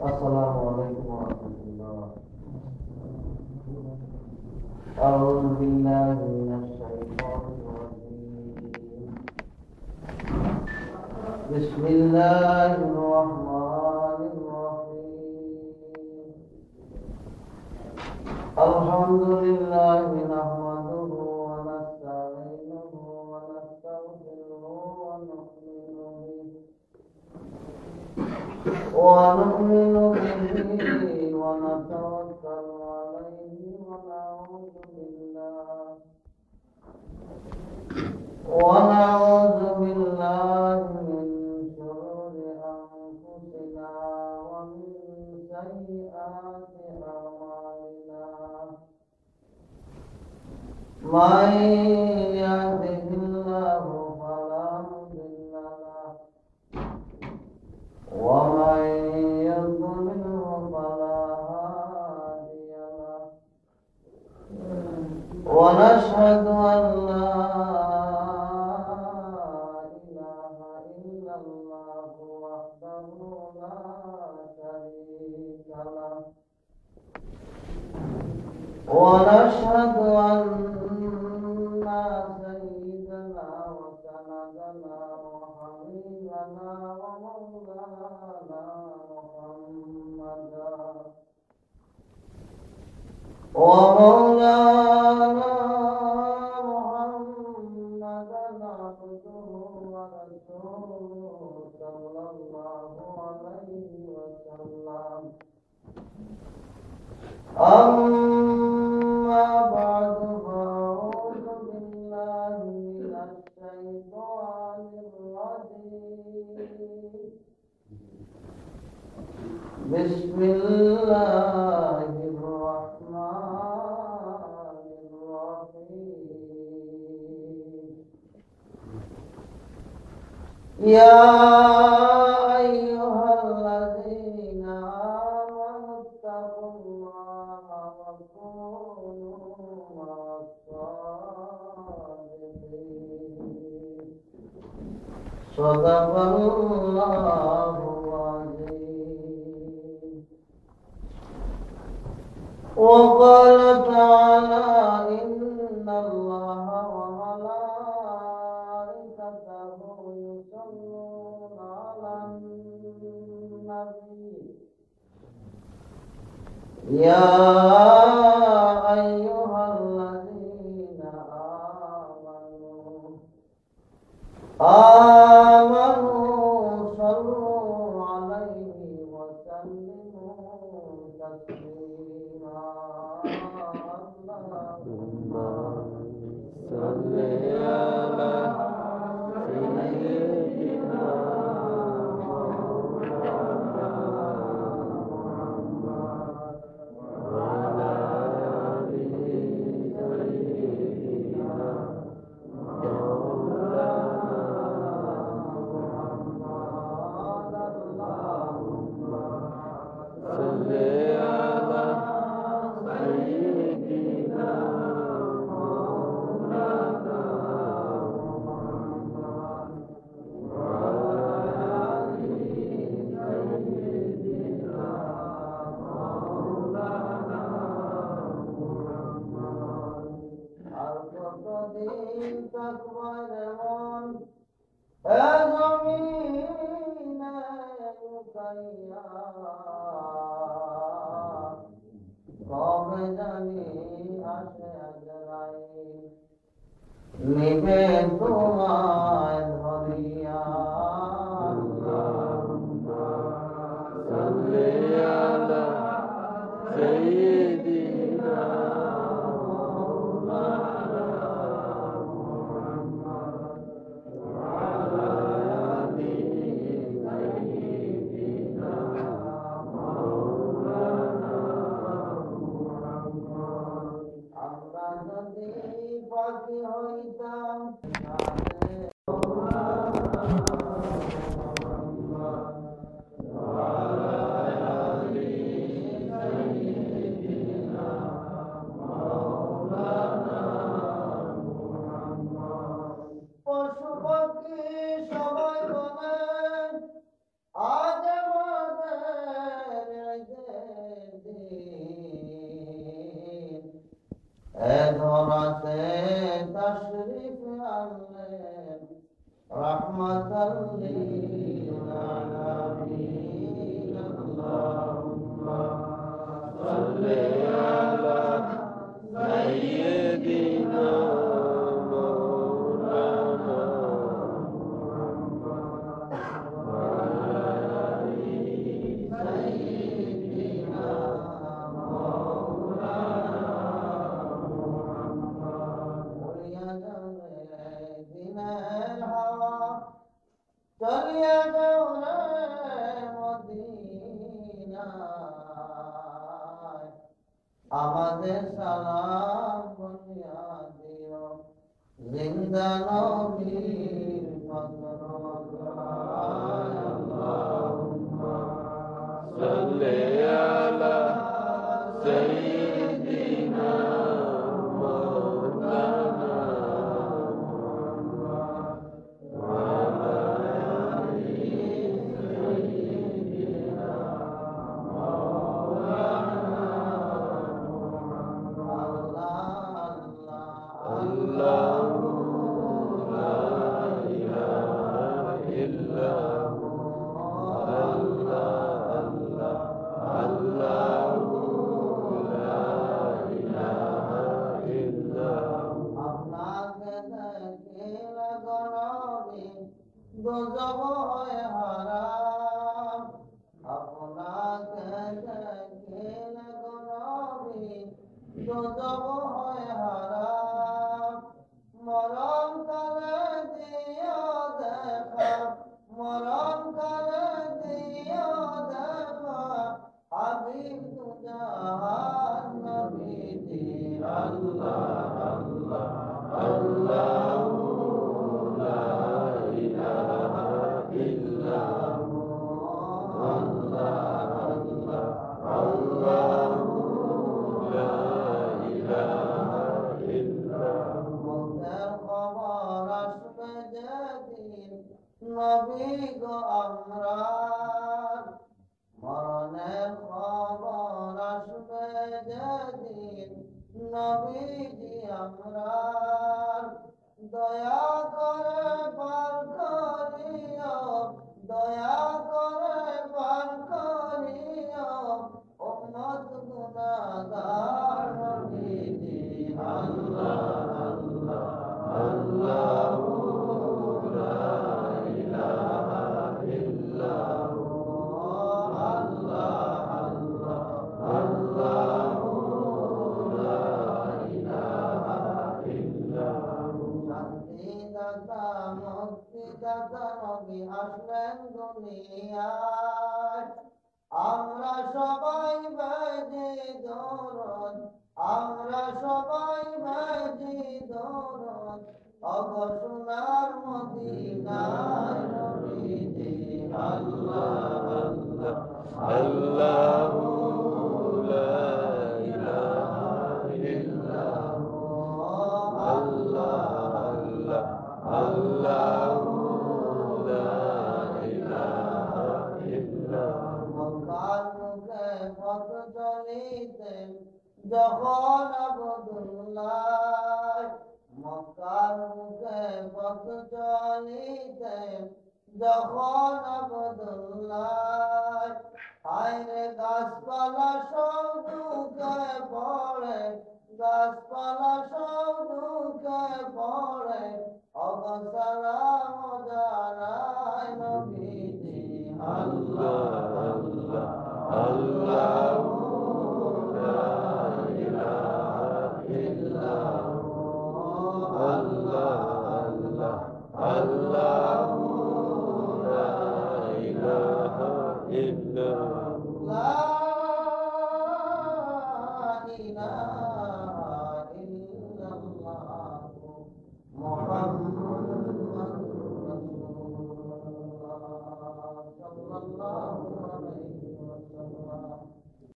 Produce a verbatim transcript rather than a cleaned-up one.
السلام عليكم ورحمة الله. أعوذ بالله من الشيطان الرجيم. بسم الله الرحمن الرحيم. الحمد لله نحمده ونستعينه ونستغفره ونؤمن به ونؤمن به ونتوكل عليه ونعوذ بالله ونعوذ بالله من شرور أنفسنا ومن سيئات أعمالنا. من يهده الله فلا مضل له ومن يضلل فلا هادي له. ونشهد أن لا إله إلا الله وحده لا شريك له. ونشهد أن سيدنا وسندنا وحبيبنا ومولانا محمدا ومولانا محمدا عبده ورسوله صلى الله عليه وسلم. أما بعد فأعوذ بالله من الشيطان الرجيم. بسم الله الرحمن الرحيم. يا أيها الذين آمنوا اتقوا الله وكونوا مع الصادقين. صدق الله العظيم. وقال تعالى إن الله وملائكته يصلون على النبي يا أيها الذين آمنوا آمنوا صلوا عليه وسلموا تسليما. اللهم صل على سيدنا مولانا محمد وعلى آل سيدنا مولانا محمد. اللهم صل على سيدنا مولانا محمد وعلى آل سيدنا مولانا محمد. القديم تقوى الرحمن أزمين يسيا قوم জানি আসে আজরাই নিবে তোমায় ধরিয়া। আল্লাহুম্মা সাল্লি আলা সাইয়্যিদিনা মাওলানা মুহাম্মদ ওয়া আলা আলি সাইয়্যিদিনা মাওলানা মুহাম্মদ। আমরা যদি পাখি হইতাম পশু পক্ষী সবাই বলে আজ আমাদের رحمة للعالمين اللهم صل على سيدنا مولانا চলিয়া যাও রে মদিনায় আমাদের সালাম বলিয়া দিও জিন্দা নবীর পথরগায় আল্লাহুম্মা সাল্লি আলা সাইয়্যিদিনা মাওলানা গজব হয় হারাম আপনাকে দেখলে গনবী গজব হয় হারাম মরণ কালে দিও দেখা মরণ কালে দিও দেখা হাবিব তুজাহান নবীজি আল্লাহ আল্লাহ আল্লাহ নবী গো আমরা মরণের খবর আসবে যেদিন নবীজি আমরা দয়া করে পার করিও দয়া করে পার করিও উম্মত গুনাহগার নবীজি আল্লাহ আল্লাহ আল্লাহ আসলেন দুনিয়ায় আমরা সবাই বাজি দরদ আমরা সবাই বাজি দরদ অগো সোনার মদিনায় নবীজি আল্লাহ আল্লাহ আল্লাহু লা ইলাহা ইল্লাল্লাহ আল্লাহ আল্লাহ আল্লাহ যখন আবদুল্লাহ মক্কার মুখে পথ চলিতে যখন আবদুল্লাহ হায়রে গাছপালা সব দুঃখে পড়ে গাছপালা সব দুঃখে পড়ে অবসালাম জানাই নবীজি আল্লাহ আল্লাহ আল্লাহ لا إله